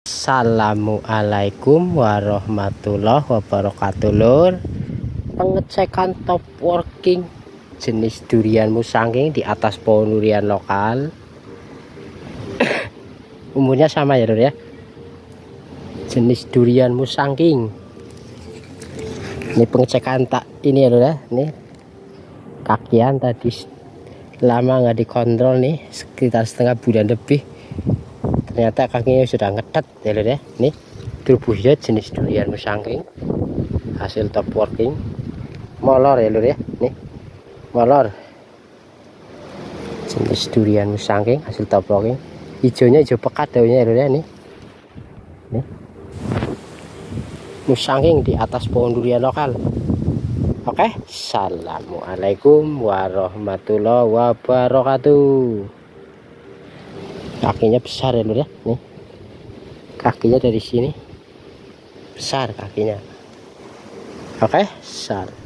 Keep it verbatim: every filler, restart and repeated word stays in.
Assalamualaikum warahmatullahi wabarakatuh, lur. Pengecekan top working jenis durian musangking di atas pohon durian lokal. Umurnya sama ya, lur ya. Jenis durian musangking. Ini pengecekan tak ini ya, lur ya. Ini kakian tadi lama nggak dikontrol nih, sekitar setengah bulan lebih. Ternyata kakinya sudah ngetet ya, lur ya. Nih tubuhnya jenis durian musangking, hasil top working, molor ya, lur ya. Nih molor jenis durian musangking hasil top working. Hijaunya hijau pekat daunnya ya, lur ya. Nih nih musangking di atas pohon durian lokal. Oke, assalamualaikum warahmatullahi wabarakatuh. Kakinya besar ya, lur ya. Nih kakinya dari sini besar kakinya. Oke, sal